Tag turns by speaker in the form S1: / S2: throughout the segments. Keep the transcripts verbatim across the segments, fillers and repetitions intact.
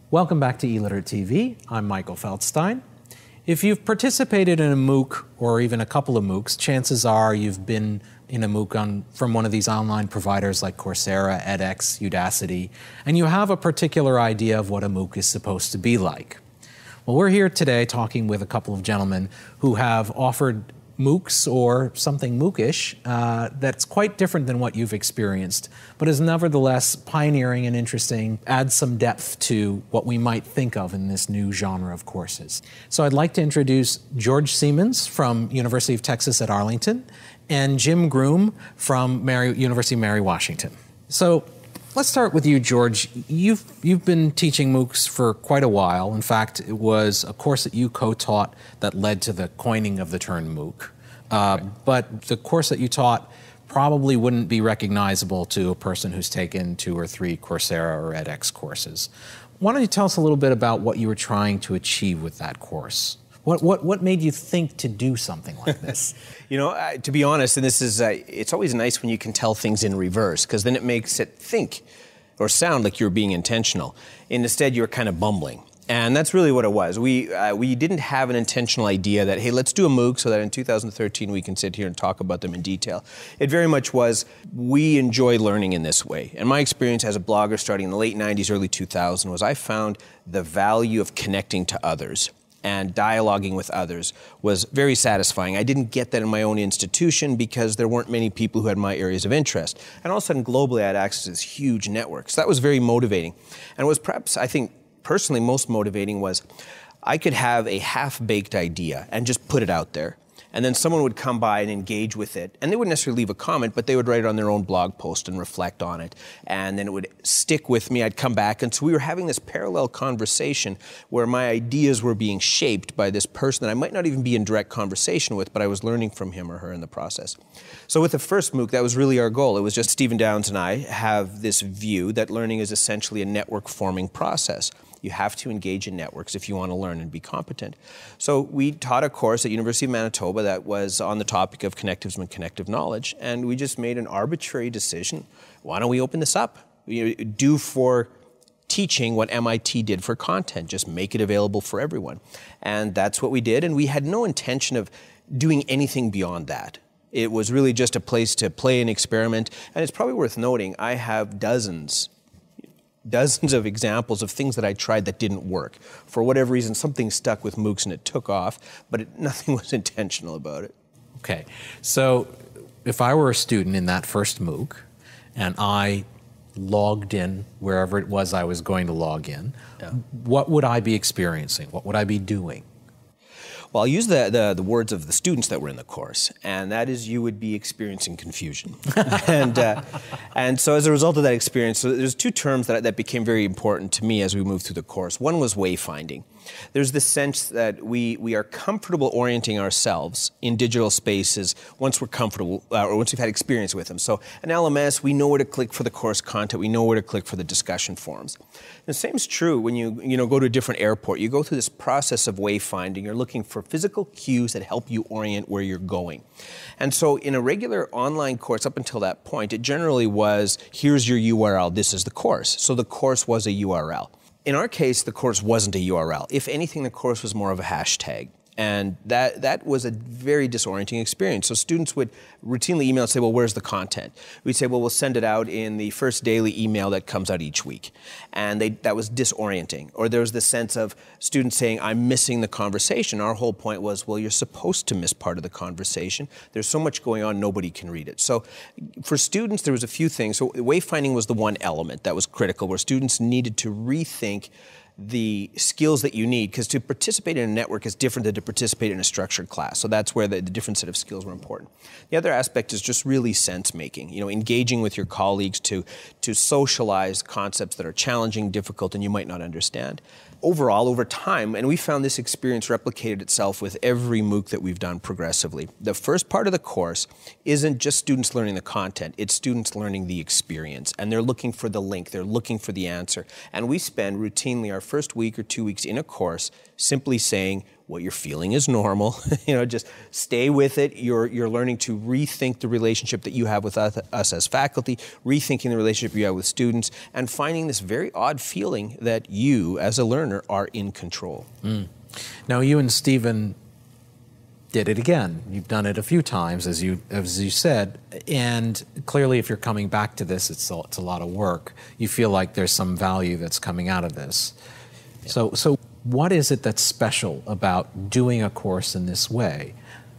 S1: Welcome back to e-Literate T V. I'm Michael Feldstein. If you've participated in a MOOC or even a couple of MOOCs, chances are you've been in a MOOC on, from one of these online providers like Coursera, edX, Udacity, and you have a particular idea of what a MOOC is supposed to be like. Well, we're here today talking with a couple of gentlemen who have offered MOOCs or something MOOC-ish uh, that's quite different than what you've experienced, but is nevertheless pioneering and interesting, adds some depth to what we might think of in this new genre of courses. So I'd like to introduce George Siemens from University of Texas at Arlington and Jim Groom from Mary, University of Mary Washington. So let's start with you, George. You've, you've been teaching MOOCs for quite a while. In fact, it was a course that you co-taught that led to the coining of the term MOOC. Uh, right. But the course that you taught probably wouldn't be recognizable to a person who's taken two or three Coursera or edX courses. Why don't you tell us a little bit about what you were trying to achieve with that course? What, what, what made you think to do something like this?
S2: You know, uh, to be honest, and this is, uh, it's always nice when you can tell things in reverse, because then it makes it think or sound like you're being intentional. And instead, you're kind of bumbling. And that's really what it was. We, uh, we didn't have an intentional idea that, hey, let's do a MOOC so that in two thousand thirteen we can sit here and talk about them in detail. It very much was, we enjoy learning in this way. And my experience as a blogger starting in the late nineties, early two thousand was I found the value of connecting to others and dialoguing with others was very satisfying. I didn't get that in my own institution because there weren't many people who had my areas of interest. And all of a sudden, globally, I had access to this huge network. So that was very motivating. And it was perhaps, I think, personally most motivating was I could have a half-baked idea and just put it out there. And then someone would come by and engage with it. And they wouldn't necessarily leave a comment, but they would write it on their own blog post and reflect on it. And then it would stick with me. I'd come back. And so we were having this parallel conversation where my ideas were being shaped by this person that I might not even be in direct conversation with, but I was learning from him or her in the process. So with the first MOOC, that was really our goal. It was just Stephen Downs and I have this view that learning is essentially a network-forming process. You have to engage in networks if you want to learn and be competent. So we taught a course at University of Manitoba that was on the topic of connectivism and connective knowledge, and we just made an arbitrary decision. Why don't we open this up? You know, do for teaching what M I T did for content, just make it available for everyone. And that's what we did, and we had no intention of doing anything beyond that. It was really just a place to play and experiment, and it's probably worth noting, I have dozens dozens of examples of things that I tried that didn't work. For whatever reason, something stuck with MOOCs and it took off, but it, nothing was intentional about it.
S1: Okay, so if I were a student in that first MOOC and I logged in wherever it was I was going to log in, yeah. What would I be experiencing? What would I be doing?
S2: Well, I'll use the, the, the words of the students that were in the course, and that is you would be experiencing confusion. and, uh, and so as a result of that experience, so there's two terms that, that became very important to me as we moved through the course. One was wayfinding. There's this sense that we, we are comfortable orienting ourselves in digital spaces once we're comfortable, uh, or once we've had experience with them. So an L M S, we know where to click for the course content, we know where to click for the discussion forums. And the same is true when you, you know, go to a different airport. You go through this process of wayfinding. You're looking for physical cues that help you orient where you're going. And so in a regular online course, up until that point, it generally was, here's your U R L, this is the course. So the course was a U R L. In our case, the course wasn't a U R L. If anything, the course was more of a hashtag. And that, that was a very disorienting experience. So students would routinely email and say, well, where's the content? We'd say, well, we'll send it out in the first daily email that comes out each week. And they, that was disorienting. Or there was the sense of students saying, I'm missing the conversation. Our whole point was, well, you're supposed to miss part of the conversation. There's so much going on, nobody can read it. So for students, there was a few things. So wayfinding was the one element that was critical, where students needed to rethink the skills that you need, because to participate in a network is different than to participate in a structured class. So that's where the, the different set of skills were important. The other aspect is just really sense making, you know, engaging with your colleagues to, to socialize concepts that are challenging, difficult, and you might not understand. Overall, over time, and we found this experience replicated itself with every MOOC that we've done progressively. The first part of the course isn't just students learning the content, it's students learning the experience. And they're looking for the link, they're looking for the answer. And we spend routinely our first week or two weeks in a course simply saying what you're feeling is normal. You know, just stay with it. You're, you're learning to rethink the relationship that you have with us, us as faculty, rethinking the relationship you have with students, and finding this very odd feeling that you, as a learner, are in control.
S1: Mm. Now, you and Stephen did it again. You've done it a few times, as you as you said, and clearly if you're coming back to this, it's a, it's a lot of work. You feel like there's some value that's coming out of this. Yeah. So, so what is it that's special about doing a course in this way?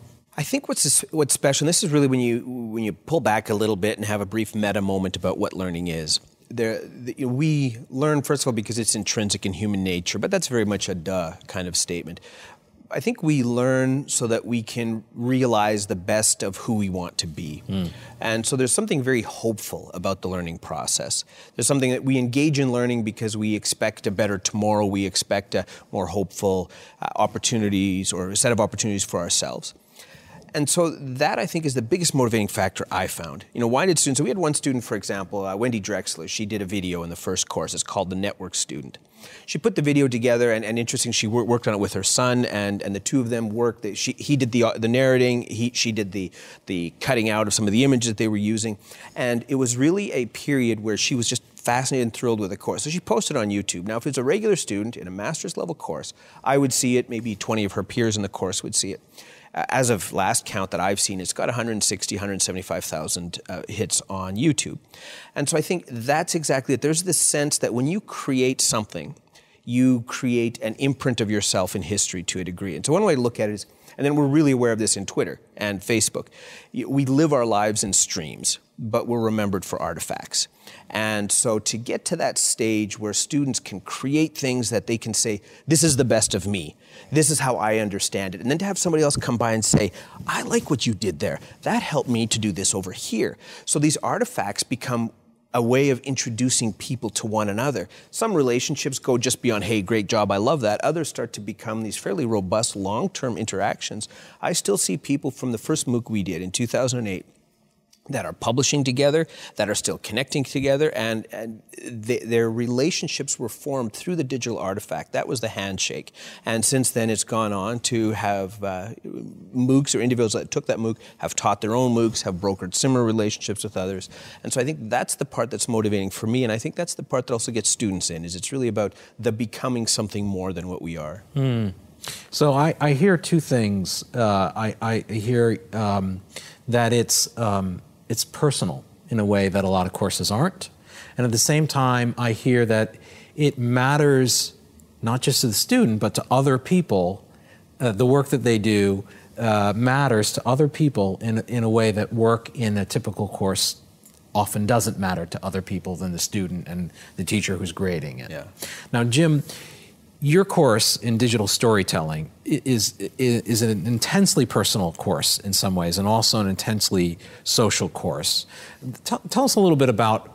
S2: I think what's what's special, and this is really when you when you pull back a little bit and have a brief meta moment about what learning is. There, the, we learn, first of all, because it's intrinsic in human nature, but that's very much a duh kind of statement. I think we learn so that we can realize the best of who we want to be. Mm. And so there's something very hopeful about the learning process. There's something that we engage in learning because we expect a better tomorrow, we expect a more hopeful uh, opportunities or a set of opportunities for ourselves. And so that, I think, is the biggest motivating factor I found. You know, why did students, so we had one student, for example, uh, Wendy Drexler, she did a video in the first course. It's called The Network Student. She put the video together, and, and interesting, she wor worked on it with her son, and, and the two of them worked. They, she, he did the, uh, the narrating, he, she did the, the cutting out of some of the images that they were using. And it was really a period where she was just fascinated and thrilled with the course. So she posted on YouTube. Now, if it's a regular student in a master's level course, I would see it, maybe twenty of her peers in the course would see it. As of last count that I've seen, it's got one hundred sixty, one hundred seventy-five thousand uh, hits on YouTube. And so I think that's exactly it. There's this sense that when you create something, you create an imprint of yourself in history to a degree. And so one way to look at it is, and then we're really aware of this in Twitter and Facebook, we live our lives in streams, but we're remembered for artifacts. And so to get to that stage where students can create things that they can say, this is the best of me, this is how I understand it, and then to have somebody else come by and say, I like what you did there, that helped me to do this over here. So these artifacts become a way of introducing people to one another. Some relationships go just beyond, hey, great job, I love that. Others start to become these fairly robust long-term interactions. I still see people from the first MOOC we did in two thousand eight that are publishing together, that are still connecting together, and, and they, their relationships were formed through the digital artifact. That was the handshake. And since then, it's gone on to have uh, MOOCs or individuals that took that MOOC, have taught their own MOOCs, have brokered similar relationships with others. And so I think that's the part that's motivating for me, and I think that's the part that also gets students in, is it's really about the becoming something more than what we are.
S1: Mm. So I, I hear two things. Uh, I, I hear um, that it's um, it's personal in a way that a lot of courses aren't. And at the same time, I hear that it matters not just to the student, but to other people. Uh, the work that they do uh, matters to other people in, in a way that work in a typical course often doesn't matter to other people than the student and the teacher who's grading it.
S2: Yeah.
S1: Now, Jim, your course in digital storytelling is, is, is an intensely personal course in some ways, and also an intensely social course. Tell, tell us a little bit about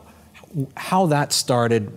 S1: how that started,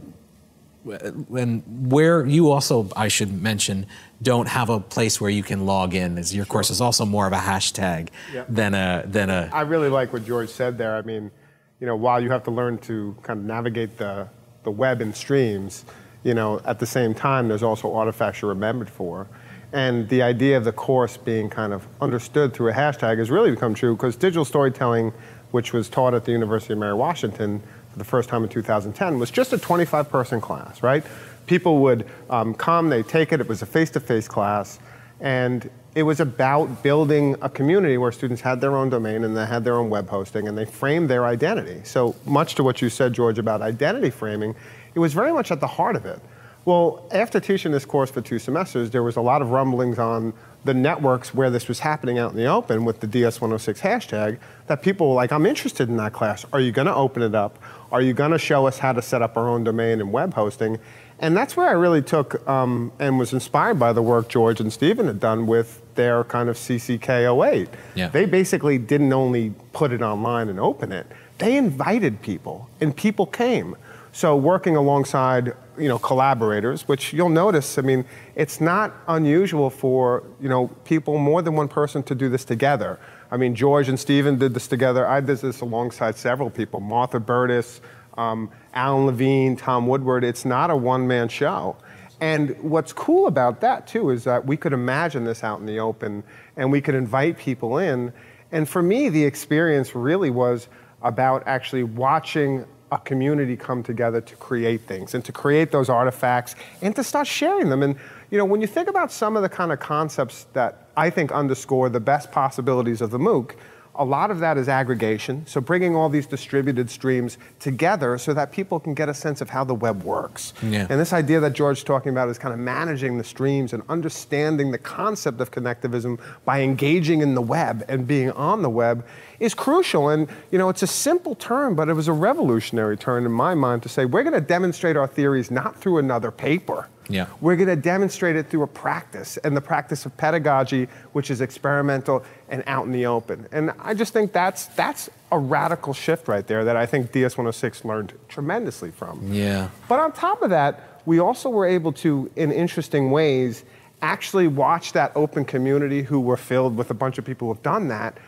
S1: and where you also, I should mention, don't have a place where you can log in, as your sure. course is also more of a hashtag yep. than a than a.
S3: I really like what George said there. I mean, you know, while you have to learn to kind of navigate the the web and streams, you know, at the same time, there's also artifacts you're remembered for. And the idea of the course being kind of understood through a hashtag has really become true, because digital storytelling, which was taught at the University of Mary Washington for the first time in two thousand ten, was just a twenty-five person class, right? People would um, come, they'd take it, it was a face-to-face class, and it was about building a community where students had their own domain and they had their own web hosting, and they framed their identity. So much to what you said, George, about identity framing, it was very much at the heart of it. Well, after teaching this course for two semesters, there was a lot of rumblings on the networks where this was happening out in the open with the D S one oh six hashtag, that people were like, I'm interested in that class. Are you gonna open it up? Are you gonna show us how to set up our own domain and web hosting? And that's where I really took um, and was inspired by the work George and Stephen had done with their kind of C C K oh eight.
S1: Yeah.
S3: They basically didn't only put it online and open it, they invited people, and people came. So working alongside, you know, collaborators, which you'll notice, I mean, it's not unusual for, you know, people, more than one person, to do this together. I mean, George and Stephen did this together. I did this alongside several people, Martha Burtis, um, Alan Levine, Tom Woodward. It's not a one-man show. And what's cool about that too is that we could imagine this out in the open and we could invite people in. And for me, the experience really was about actually watching a community come together to create things and to create those artifacts and to start sharing them. And you know, when you think about some of the kind of concepts that I think underscore the best possibilities of the MOOC, a lot of that is aggregation, so bringing all these distributed streams together so that people can get a sense of how the web works.
S1: Yeah.
S3: And this idea that George's talking about is kind of managing the streams and understanding the concept of connectivism by engaging in the web and being on the web is crucial. And you know, it's a simple term, but it was a revolutionary term in my mind to say, we're going to demonstrate our theories not through another paper.
S1: Yeah.
S3: We're going to demonstrate it through a practice, and the practice of pedagogy, which is experimental and out in the open. And I just think that's that's a radical shift right there that I think D S one oh six learned tremendously from.
S1: Yeah.
S3: But on top of that, we also were able to, in interesting ways, actually watch that open community who were filled with a bunch of people who have done that,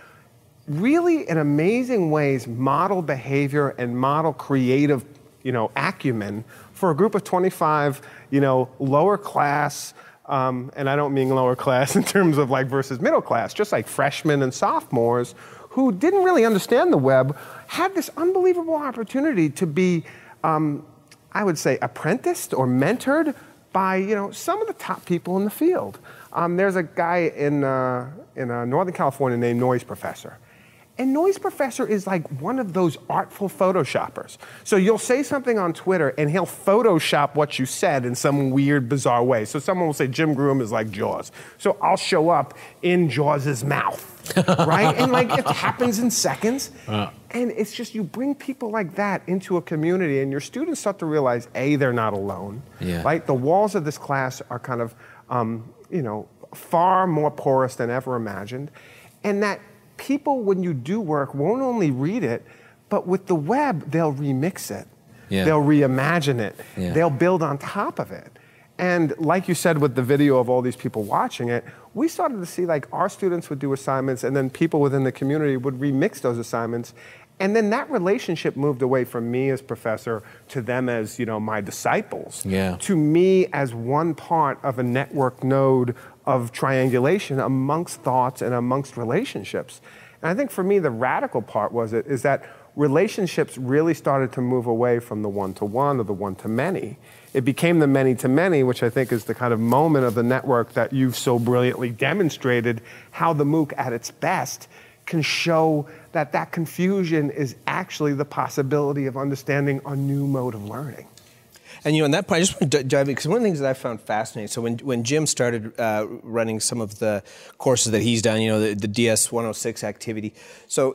S3: really in amazing ways model behavior and model creative, you know, acumen for a group of twenty-five, you know, lower class, um, and I don't mean lower class in terms of like versus middle class, just like freshmen and sophomores who didn't really understand the web, had this unbelievable opportunity to be, um, I would say, apprenticed or mentored by, you know, some of the top people in the field. Um, there's a guy in, uh, in uh, Northern California named Noise Professor. And Noise Professor is like one of those artful photoshoppers. So you'll say something on Twitter and he'll Photoshop what you said in some weird, bizarre way. So someone will say Jim Groom is like Jaws. So I'll show up in Jaws's mouth, right? And like it happens in seconds. Uh. And it's just, you bring people like that into a community and your students start to realize, A, they're not alone,
S1: yeah.
S3: right? The walls of this class are kind of, um, you know, far more porous than ever imagined. And that people, when you do work, won't only read it, but with the web, they'll remix it. Yeah. They'll reimagine it. Yeah. They'll build on top of it. And like you said with the video of all these people watching it, we started to see like our students would do assignments and then people within the community would remix those assignments. And then that relationship moved away from me as professor to them as, you know, my disciples,
S1: yeah.
S3: to me as one part of a network node of triangulation amongst thoughts and amongst relationships. And I think for me, the radical part was it, is that relationships really started to move away from the one-to-one or the one-to-many. It became the many-to-many, which I think is the kind of moment of the network that you've so brilliantly demonstrated how the MOOC at its best can show that that confusion is actually the possibility of understanding a new mode of learning.
S2: And you know, on that point, I just want to dive in, because one of the things that I found fascinating, so when, when Jim started uh, running some of the courses that he's done, you know, the, the D S one oh six activity, so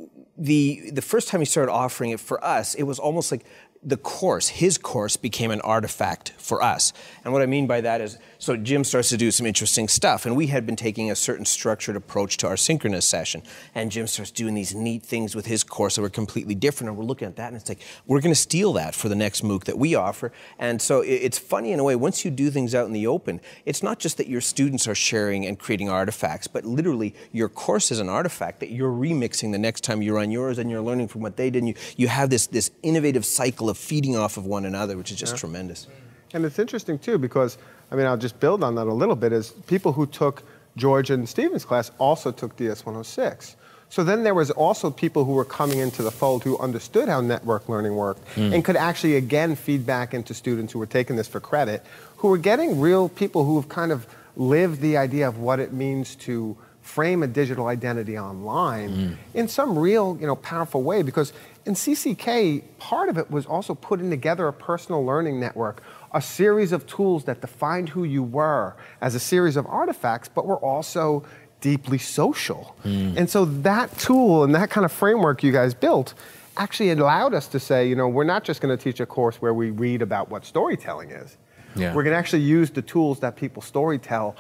S2: the, the first time he started offering it for us, it was almost like the course, his course, became an artifact for us. And what I mean by that is, so Jim starts to do some interesting stuff, and we had been taking a certain structured approach to our synchronous session, and Jim starts doing these neat things with his course that were completely different, and we're looking at that, and it's like, we're going to steal that for the next MOOC that we offer. And so it's funny in a way, once you do things out in the open, it's not just that your students are sharing and creating artifacts, but literally your course is an artifact that you're remixing the next time you run yours, and you're learning from what they did, and you, you have this, this innovative cycle of feeding off of one another, which is just yeah. tremendous.
S3: And it's interesting too, because, I mean, I'll just build on that a little bit, is people who took George and Stephen's class also took D S one oh six. So then there was also people who were coming into the fold who understood how network learning worked mm. and could actually, again, feed back into students who were taking this for credit, who were getting real people who have kind of lived the idea of what it means to frame a digital identity online mm. in some real, you know, powerful way. Because in C C K, part of it was also putting together a personal learning network, a series of tools that defined who you were as a series of artifacts, but were also deeply social. Mm. And so that tool and that kind of framework you guys built actually allowed us to say, you know, we're not just going to teach a course where we read about what storytelling is. Yeah. We're going to actually use the tools that people storytell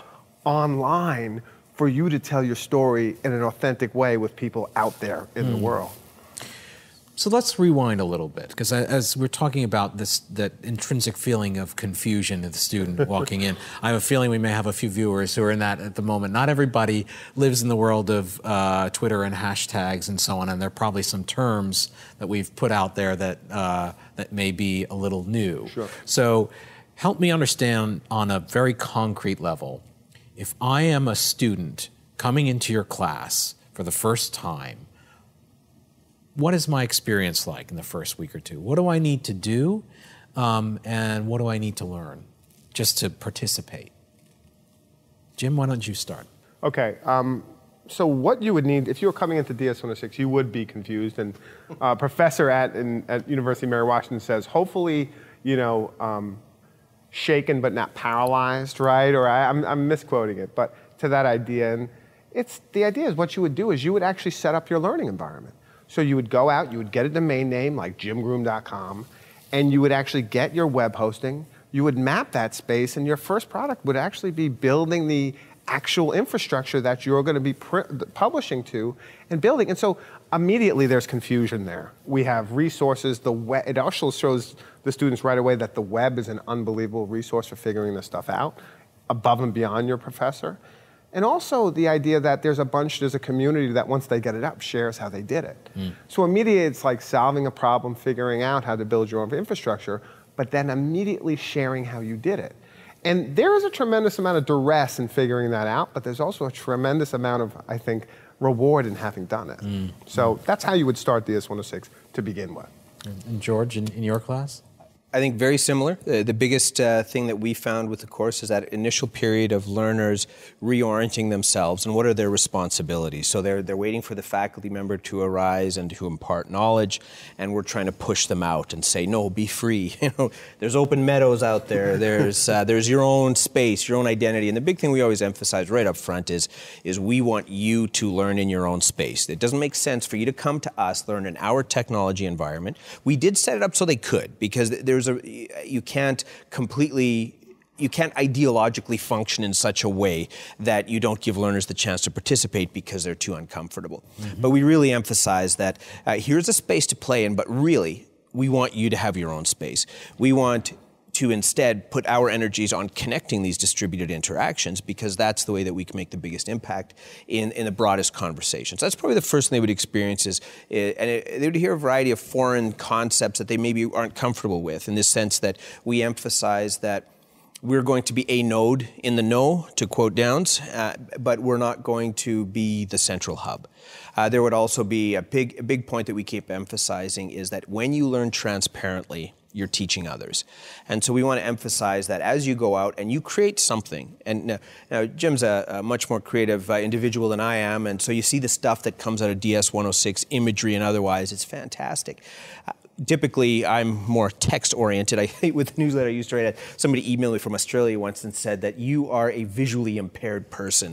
S3: online for you to tell your story in an authentic way with people out there in mm. the world.
S1: So let's rewind a little bit, because as we're talking about this, that intrinsic feeling of confusion of the student walking in, I have a feeling we may have a few viewers who are in that at the moment. Not everybody lives in the world of uh, Twitter and hashtags and so on, and there are probably some terms that we've put out there that, uh, that may be a little new.
S3: Sure.
S1: So help me understand on a very concrete level, if I am a student coming into your class for the first time, what is my experience like in the first week or two? What do I need to do, um, and what do I need to learn just to participate? Jim, why don't you start?
S3: Okay. Um, so what you would need, if you were coming into D S one oh six, you would be confused. And uh, a professor at, in, at University of Mary Washington says, hopefully, you know, um, shaken but not paralyzed, right? Or I, I'm, I'm misquoting it, but to that idea. And it's, the idea is what you would do is you would actually set up your learning environment. So you would go out, you would get a domain name like jim groom dot com, and you would actually get your web hosting, you would map that space, and your first product would actually be building the actual infrastructure that you're going to be publishing to and building. And so immediately there's confusion there. We have resources. The web, it also shows the students right away that the web is an unbelievable resource for figuring this stuff out, above and beyond your professor. And also the idea that there's a bunch, there's a community that once they get it up, shares how they did it. Mm. So immediately it's like solving a problem, figuring out how to build your own infrastructure, but then immediately sharing how you did it. And there is a tremendous amount of duress in figuring that out, but there's also a tremendous amount of, I think, reward in having done it. Mm. So mm. that's how you would start D S one oh six to begin with.
S1: And George, in, in your class?
S2: I think very similar. Uh, the biggest uh, thing that we found with the course is that initial period of learners reorienting themselves and what are their responsibilities. So they're, they're waiting for the faculty member to arise and to impart knowledge, and we're trying to push them out and say, no, be free. You know, there's open meadows out there. There's, uh, there's your own space, your own identity. And the big thing we always emphasize right up front is, is we want you to learn in your own space. It doesn't make sense for you to come to us, learn in our technology environment. We did set it up so they could, because there's A, you can't completely, you can't ideologically function in such a way that you don't give learners the chance to participate because they're too uncomfortable. Mm-hmm. But we really emphasize that uh, here's a space to play in, but really, we want you to have your own space. We want to instead put our energies on connecting these distributed interactions, because that's the way that we can make the biggest impact in, in the broadest conversations. That's probably the first thing they would experience is, and it, they would hear a variety of foreign concepts that they maybe aren't comfortable with, in the sense that we emphasize that we're going to be a node in the know, to quote Downs, uh, but we're not going to be the central hub. Uh, there would also be a big, a big point that we keep emphasizing is that when you learn transparently, you're teaching others. And so we want to emphasize that as you go out and you create something, and now, now Jim's a, a much more creative uh, individual than I am, and so you see the stuff that comes out of D S one oh six, imagery and otherwise, it's fantastic. Uh, Typically, I'm more text-oriented. I hate with the newsletter I used to write. Somebody emailed me from Australia once and said that you are a visually impaired person.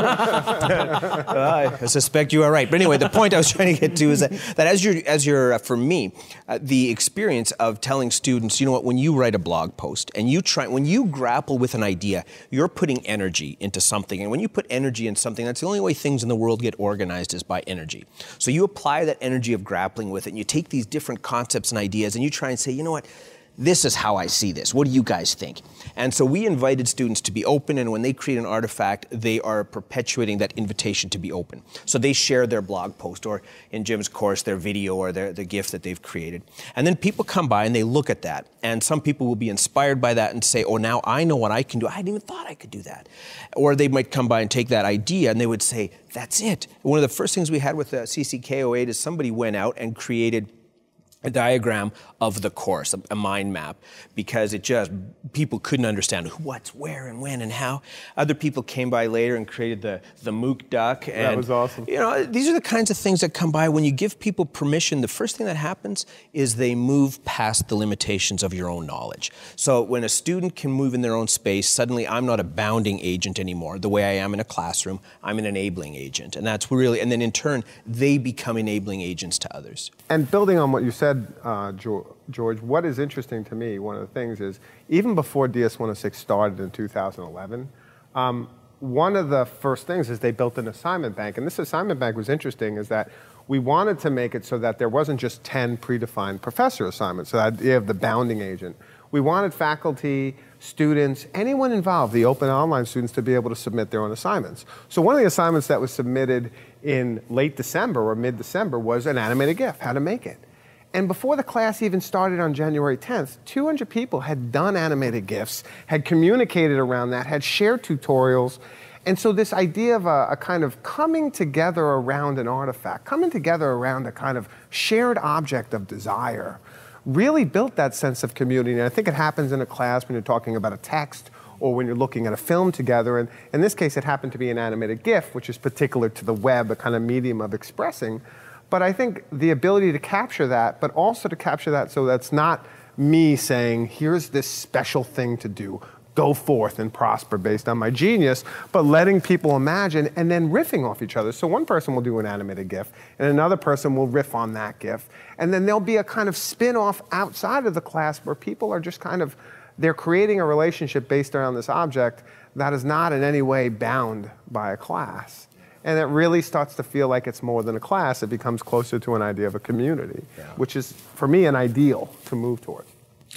S2: uh, I suspect you are right. But anyway, the point I was trying to get to is that, that as you're, as you're uh, for me, uh, the experience of telling students, you know what, when you write a blog post and you try, when you grapple with an idea, you're putting energy into something. And when you put energy in something, that's the only way things in the world get organized is by energy. So you apply that energy of grappling with it, and you take these different concepts concepts and ideas, and you try and say, you know what, this is how I see this. What do you guys think? And so we invited students to be open, and when they create an artifact, they are perpetuating that invitation to be open. So they share their blog post, or in Jim's course, their video or their the GIF that they've created. And then people come by and they look at that, and some people will be inspired by that and say, oh, now I know what I can do. I hadn't even thought I could do that. Or they might come by and take that idea and they would say, that's it. One of the first things we had with the C C K oh eight is somebody went out and created a diagram of the course, a, a mind map, because it just, people couldn't understand what's where and when and how. Other people came by later and created the, the Mook duck. And,
S3: that was awesome.
S2: You know, these are the kinds of things that come by. When you give people permission, the first thing that happens is they move past the limitations of your own knowledge. So when a student can move in their own space, suddenly I'm not a bounding agent anymore, the way I am in a classroom. I'm an enabling agent. And that's really, and then in turn, they become enabling agents to others.
S3: And building on what you said, uh, George, what is interesting to me, one of the things is, even before D S one oh six started in two thousand eleven, um, one of the first things is they built an assignment bank. And this assignment bank was interesting, is that we wanted to make it so that there wasn't just ten predefined professor assignments, so the idea of the bounding agent. We wanted faculty, students, anyone involved, the open online students, to be able to submit their own assignments. So one of the assignments that was submitted in late December or mid-December was an animated GIF, how to make it. And before the class even started on January tenth, two hundred people had done animated GIFs, had communicated around that, had shared tutorials. And so this idea of a, a kind of coming together around an artifact, coming together around a kind of shared object of desire, really built that sense of community. And I think it happens in a class when you're talking about a text or when you're looking at a film together. And in this case, it happened to be an animated GIF, which is particular to the web, a kind of medium of expressing. But I think the ability to capture that, but also to capture that so that's not me saying, here's this special thing to do, go forth and prosper based on my genius, but letting people imagine and then riffing off each other. So one person will do an animated GIF, and another person will riff on that GIF. And then there'll be a kind of spin-off outside of the class where people are just kind of, they're creating a relationship based around this object that is not in any way bound by a class. And it really starts to feel like it's more than a class. It becomes closer to an idea of a community, yeah. which is, for me, an ideal to move towards.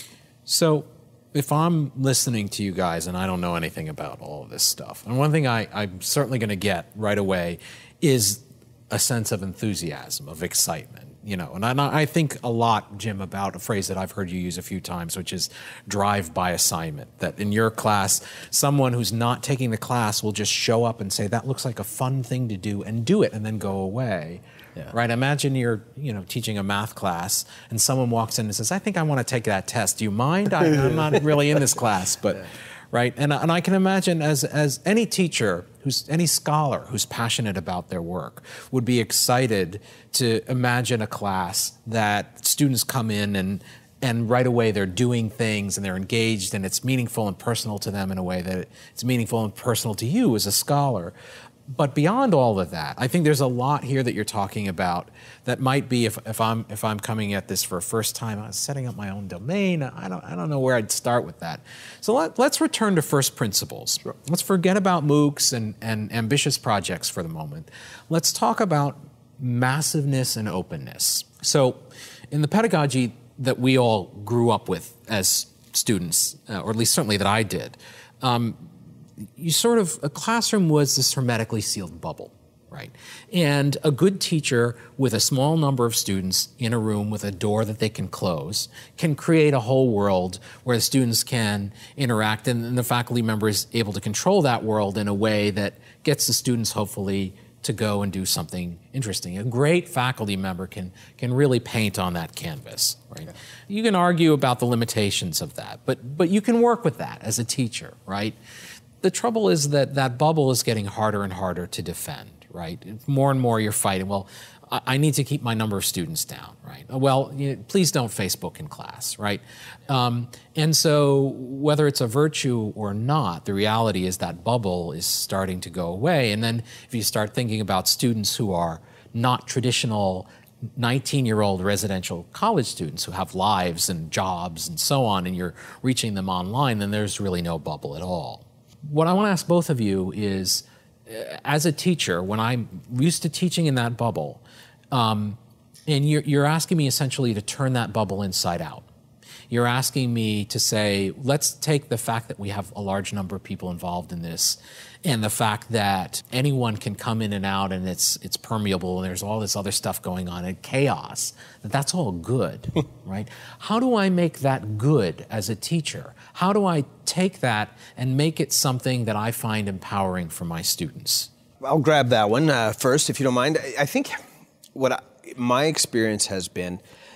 S1: So if I'm listening to you guys and I don't know anything about all of this stuff, and one thing I, I'm certainly going to get right away is a sense of enthusiasm, of excitement. You know, and I, I think a lot, Jim, about a phrase that I've heard you use a few times, which is drive-by assignment. That in your class, someone who's not taking the class will just show up and say, that looks like a fun thing to do, and do it, and then go away. Yeah. Right? Imagine you're, you know, teaching a math class, and someone walks in and says, I think I want to take that test. Do you mind? I, I'm not really in this class, but... Yeah. Right, and, and I can imagine as, as any teacher, who's any scholar who's passionate about their work would be excited to imagine a class that students come in and, and right away they're doing things and they're engaged and it's meaningful and personal to them in a way that it's meaningful and personal to you as a scholar. But beyond all of that, I think there's a lot here that you're talking about that might be, if, if I'm if I'm coming at this for a first time, I was setting up my own domain. I don't I don't know where I'd start with that. So let, let's return to first principles. Sure. Let's forget about MOOCs and, and ambitious projects for the moment. Let's talk about massiveness and openness. So in the pedagogy that we all grew up with as students, uh, or at least certainly that I did, um, you sort of, a classroom was this hermetically sealed bubble, right? And a good teacher with a small number of students in a room with a door that they can close can create a whole world where the students can interact and the faculty member is able to control that world in a way that gets the students hopefully to go and do something interesting. A great faculty member can, can really paint on that canvas, right? Okay. You can argue about the limitations of that, but, but you can work with that as a teacher, right? The trouble is that that bubble is getting harder and harder to defend, right? More and more you're fighting, well, I, I need to keep my number of students down, right? Well, you know, please don't Facebook in class, right? Um, and so whether it's a virtue or not, the reality is that bubble is starting to go away. And then if you start thinking about students who are not traditional nineteen-year-old residential college students who have lives and jobs and so on, and you're reaching them online, then there's really no bubble at all. What I want to ask both of you is, as a teacher, when I'm used to teaching in that bubble, um, and you're, you're asking me essentially to turn that bubble inside out. You're asking me to say, let's take the fact that we have a large number of people involved in this and the fact that anyone can come in and out and it's, it's permeable and there's all this other stuff going on and chaos, that that's all good, right? How do I make that good as a teacher? How do I take that and make it something that I find empowering for my students?
S2: I'll grab that one uh, first, if you don't mind. I think what I, my experience has been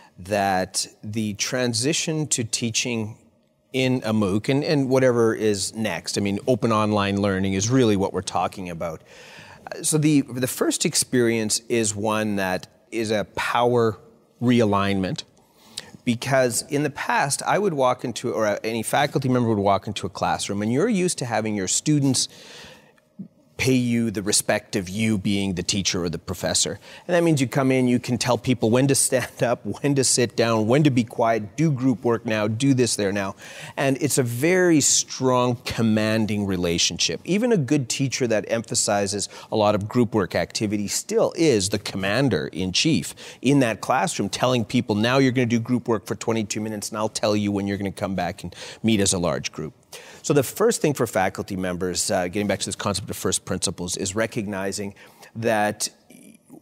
S2: that the transition to teaching in a MOOC and, and whatever is next, I mean, open online learning is really what we're talking about. So the, the first experience is one that is a power realignment, because in the past, I would walk into, or any faculty member would walk into a classroom, and you're used to having your students pay you the respect of you being the teacher or the professor. And that means you come in, you can tell people when to stand up, when to sit down, when to be quiet, do group work now, do this there now. And it's a very strong, commanding relationship. Even a good teacher that emphasizes a lot of group work activity still is the commander-in-chief in that classroom, telling people, now you're going to do group work for twenty-two minutes, and I'll tell you when you're going to come back and meet as a large group. So the first thing for faculty members, uh, getting back to this concept of first principles, is recognizing that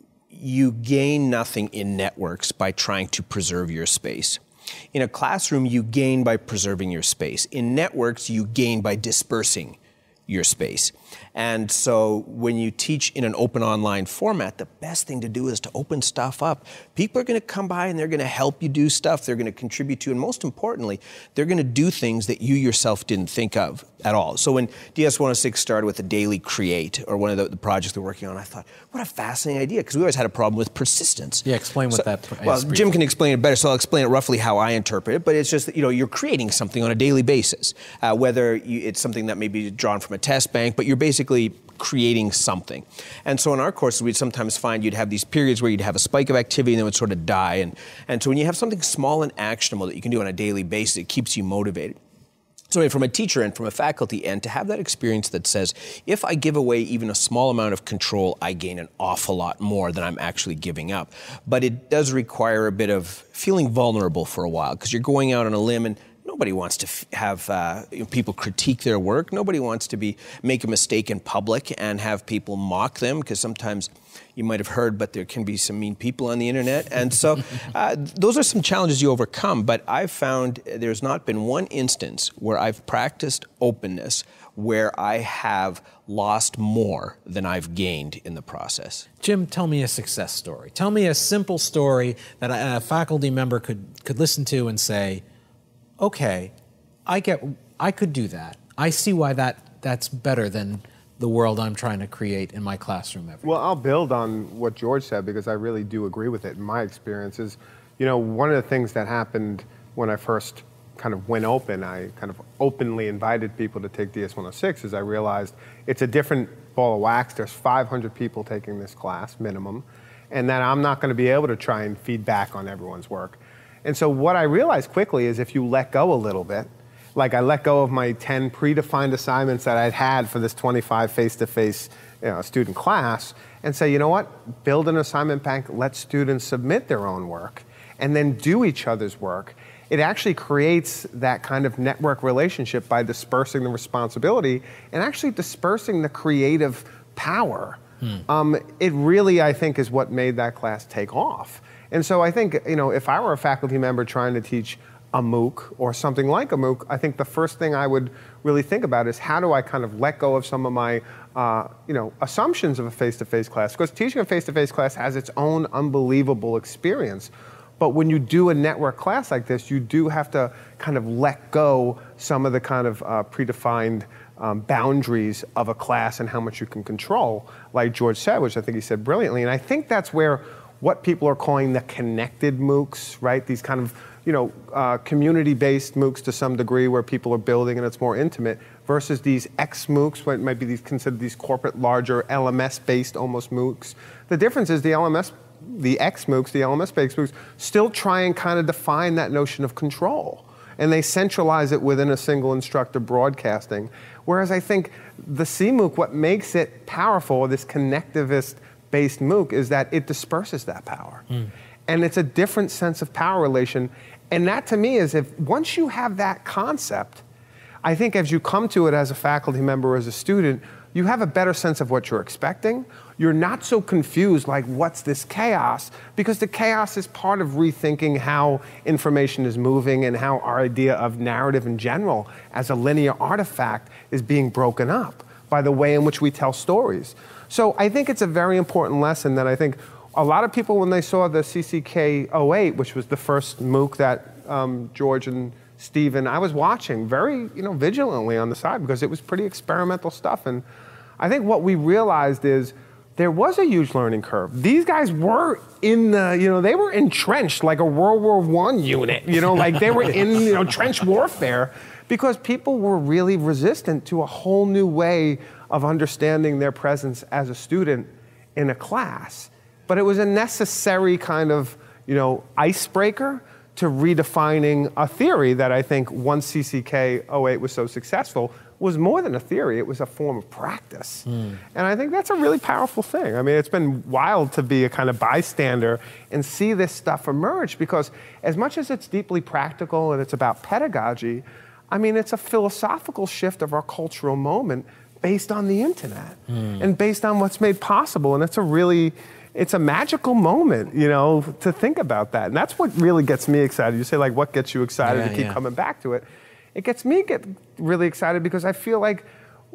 S2: you gain nothing in networks by trying to preserve your space. In a classroom, you gain by preserving your space. In networks, you gain by dispersing your space. And so when you teach in an open online format, the best thing to do is to open stuff up. People are going to come by and they're going to help you do stuff. They're going to contribute to, and most importantly, they're going to do things that you yourself didn't think of at all. So when D S one oh six started with the daily create, or one of the, the projects they're working on, I thought, what a fascinating idea, because we always had a problem with persistence.
S1: Yeah, explain what
S2: so,
S1: that is.
S2: Well, Jim can explain it better, so I'll explain it roughly how I interpret it, but it's just that, you know, you're creating something on a daily basis, uh, whether you, it's something that may be drawn from a test bank, but you're basically creating something. And so in our courses, we'd sometimes find you'd have these periods where you'd have a spike of activity and then it would sort of die. And, and so when you have something small and actionable that you can do on a daily basis, it keeps you motivated. So from a teacher and from a faculty end, to have that experience that says, if I give away even a small amount of control, I gain an awful lot more than I'm actually giving up. But it does require a bit of feeling vulnerable for a while, because you're going out on a limb, and nobody wants to f have uh, you know, people critique their work. Nobody wants to be make a mistake in public and have people mock them, because sometimes you might have heard, but there can be some mean people on the internet. And so uh, those are some challenges you overcome. But I've found there's not been one instance where I've practiced openness where I have lost more than I've gained in the process.
S1: Jim, tell me a success story. Tell me a simple story that a, a faculty member could, could listen to and say, okay, I get, I could do that. I see why that, that's better than the world I'm trying to create in my classroom every
S3: Well,
S1: day.
S3: I'll build on what George said, because I really do agree with it in my experiences. You know, one of the things that happened when I first kind of went open, I kind of openly invited people to take D S one oh six, is I realized it's a different ball of wax. There's five hundred people taking this class, minimum, and that I'm not going to be able to try and feed back on everyone's work. And so what I realized quickly is if you let go a little bit, like I let go of my ten predefined assignments that I'd had for this twenty-five face-to-face you know, student class, and say, you know what, build an assignment bank, let students submit their own work, and then do each other's work. It actually creates that kind of network relationship by dispersing the responsibility and actually dispersing the creative power. Hmm. Um, it really, I think, is what made that class take off. And so I think, you know, if I were a faculty member trying to teach a MOOC or something like a MOOC, I think the first thing I would really think about is how do I kind of let go of some of my, uh, you know, assumptions of a face-to-face class? Because teaching a face-to-face class has its own unbelievable experience. But when you do a network class like this, you do have to kind of let go some of the kind of uh, predefined um, boundaries of a class and how much you can control, like George said, which I think he said brilliantly. And I think that's where what people are calling the connected MOOCs, right? These kind of, you know, uh, community-based MOOCs to some degree where people are building and it's more intimate, versus these X MOOCs, what might be these considered these corporate, larger L M S-based almost MOOCs. The difference is the L M S, the X MOOCs, the L M S-based MOOCs, still try and kind of define that notion of control. And they centralize it within a single instructor broadcasting. Whereas I think the C MOOC, what makes it powerful, this connectivist based MOOC, is that it disperses that power. Mm. And it's a different sense of power relation. And that to me is, if once you have that concept, I think as you come to it as a faculty member or as a student, you have a better sense of what you're expecting. You're not so confused, like, what's this chaos? Because the chaos is part of rethinking how information is moving and how our idea of narrative in general as a linear artifact is being broken up by the way in which we tell stories. So I think it's a very important lesson that I think a lot of people, when they saw the C C K oh eight, which was the first MOOC that um, George and Stephen, I was watching very you know, vigilantly on the side, because it was pretty experimental stuff. And I think what we realized is there was a huge learning curve. These guys were in the, you know, they were entrenched like a World War One unit, you know, like they were in, you know, trench warfare, because people were really resistant to a whole new way of understanding their presence as a student in a class. But it was a necessary kind of, you know, icebreaker to redefining a theory that I think once C C K oh eight was so successful was more than a theory, it was a form of practice. Mm. And I think that's a really powerful thing. I mean, it's been wild to be a kind of bystander and see this stuff emerge, because as much as it's deeply practical and it's about pedagogy, I mean, it's a philosophical shift of our cultural moment based on the internet mm. and based on what's made possible. And it's a really, it's a magical moment, you know, to think about that. And that's what really gets me excited. You say, like, what gets you excited
S1: yeah,
S3: to keep
S1: yeah.
S3: coming back to it? It gets me get really excited because I feel like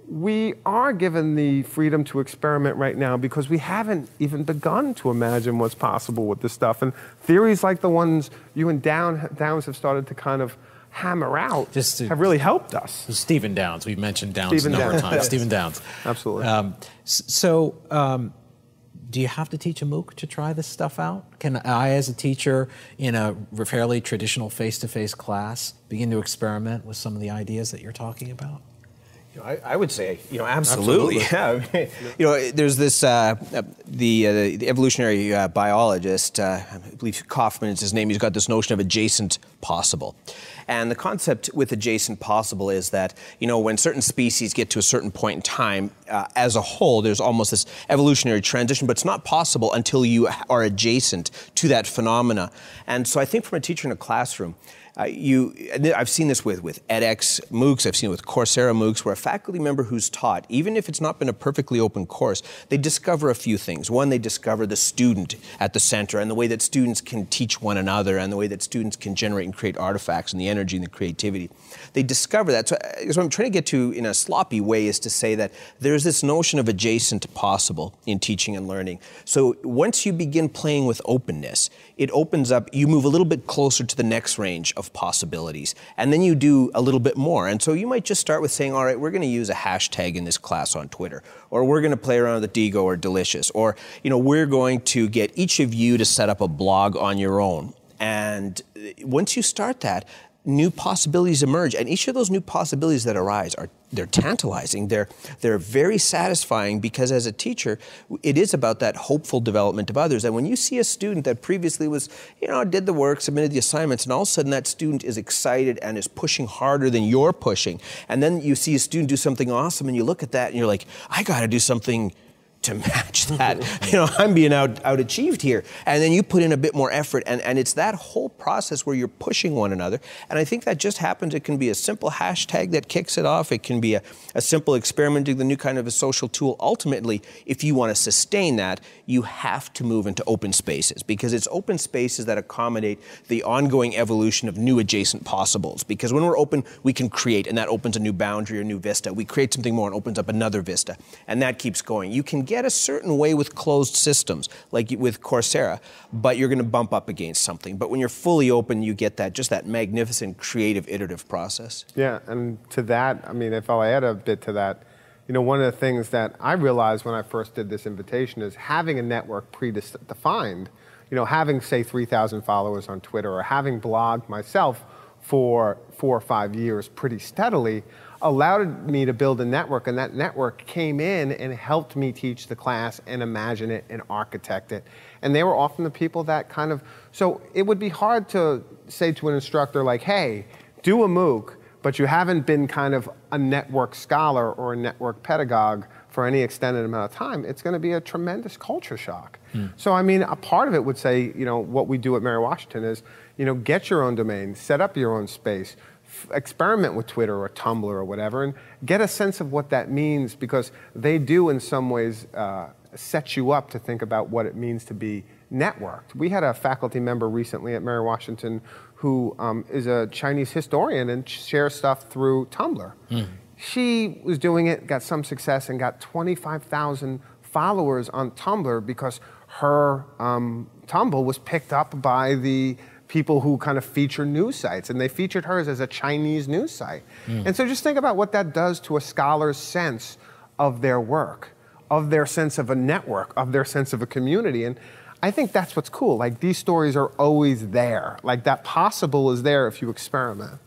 S3: we are given the freedom to experiment right now because we haven't even begun to imagine what's possible with this stuff. And theories like the ones you and Down, Downs have started to kind of hammer out
S1: Just to,
S3: have really helped us.
S1: Stephen Downs, we've mentioned Downs
S3: Stephen
S1: a number
S3: Downs.
S1: of times. Stephen Downs.
S3: Absolutely.
S1: Um, so, um, do you have to teach a MOOC to try this stuff out? Can I, as a teacher in a fairly traditional face-to-face class, begin to experiment with some of the ideas that you're talking about?
S2: You know, I, I would say, you know, absolutely. absolutely. Yeah. You know, there's this, uh, the, uh, the evolutionary uh, biologist, uh, I believe Kaufman is his name, he's got this notion of adjacent possible. And the concept with adjacent possible is that, you know, when certain species get to a certain point in time, uh, as a whole, there's almost this evolutionary transition, but it's not possible until you are adjacent to that phenomena. And so I think from a teacher in a classroom, Uh, you, I've seen this with, with edX MOOCs, I've seen it with Coursera MOOCs, where a faculty member who's taught, even if it's not been a perfectly open course, they discover a few things. One, they discover the student at the center and the way that students can teach one another and the way that students can generate and create artifacts and the energy and the creativity. They discover that. So, so what I'm trying to get to in a sloppy way is to say that there's this notion of adjacent possible in teaching and learning. So once you begin playing with openness, it opens up, you move a little bit closer to the next range of possibilities, and then you do a little bit more. And so you might just start with saying, all right, we're going to use a hashtag in this class on Twitter, or we're going to play around with Digo or Delicious, or, you know, we're going to get each of you to set up a blog on your own. And once you start that, new possibilities emerge, and each of those new possibilities that arise are they're tantalizing, they're they're very satisfying, because as a teacher, it is about that hopeful development of others. And when you see a student that previously was, you know, did the work, submitted the assignments, and all of a sudden that student is excited and is pushing harder than you're pushing, and then you see a student do something awesome, and you look at that and you're like, I got to do something to match that. You know, I'm being out, out achieved here. And then you put in a bit more effort, and, and it's that whole process where you're pushing one another. And I think that just happens. It can be a simple hashtag that kicks it off. It can be a, a simple experiment with a new kind of a social tool. Ultimately, if you want to sustain that, you have to move into open spaces, because it's open spaces that accommodate the ongoing evolution of new adjacent possibles. Because when we're open, we can create, and that opens a new boundary or new vista. We create something more and opens up another vista, and that keeps going. You can get a certain way with closed systems, like with Coursera, but you're going to bump up against something. But when you're fully open, you get that, just that magnificent, creative, iterative process.
S3: Yeah, and to that, I mean, if I'll add a bit to that, you know, one of the things that I realized when I first did this invitation is having a network predefined, you know, having, say, three thousand followers on Twitter, or having blogged myself for four or five years pretty steadily, allowed me to build a network, and that network came in and helped me teach the class and imagine it and architect it. And they were often the people that kind of, so it would be hard to say to an instructor like, hey, do a MOOC, but you haven't been kind of a network scholar or a network pedagogue for any extended amount of time. It's going to be a tremendous culture shock. Hmm. So I mean, a part of it would say, you know, what we do at Mary Washington is, you know, get your own domain, set up your own space, experiment with Twitter or Tumblr or whatever, and get a sense of what that means, because they do in some ways uh, set you up to think about what it means to be networked. We had a faculty member recently at Mary Washington who um, is a Chinese historian and shares stuff through Tumblr. Mm. She was doing it, got some success, and got twenty-five thousand followers on Tumblr because her um, Tumblr was picked up by the people who kind of feature news sites, and they featured hers as a Chinese news site. Mm. And so just think about what that does to a scholar's sense of their work, of their sense of a network, of their sense of a community. And I think that's what's cool. Like, these stories are always there. Like, that possible is there if you experiment.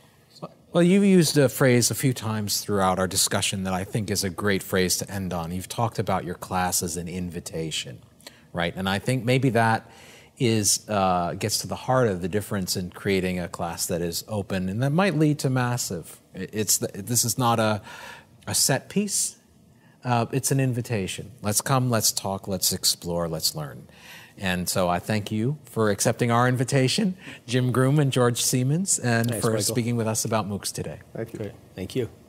S1: Well, you've used a phrase a few times throughout our discussion that I think is a great phrase to end on. You've talked about your class as an invitation, right? And I think maybe that is uh, gets to the heart of the difference in creating a class that is open and that might lead to massive. It's the, this is not a, a set piece. Uh, it's an invitation. Let's come, let's talk, let's explore, let's learn. And so I thank you for accepting our invitation, Jim Groom and George Siemens, and
S2: Thanks,
S1: for
S2: Michael.
S1: speaking with us about MOOCs today.
S3: Thank you.
S2: Great. Thank you.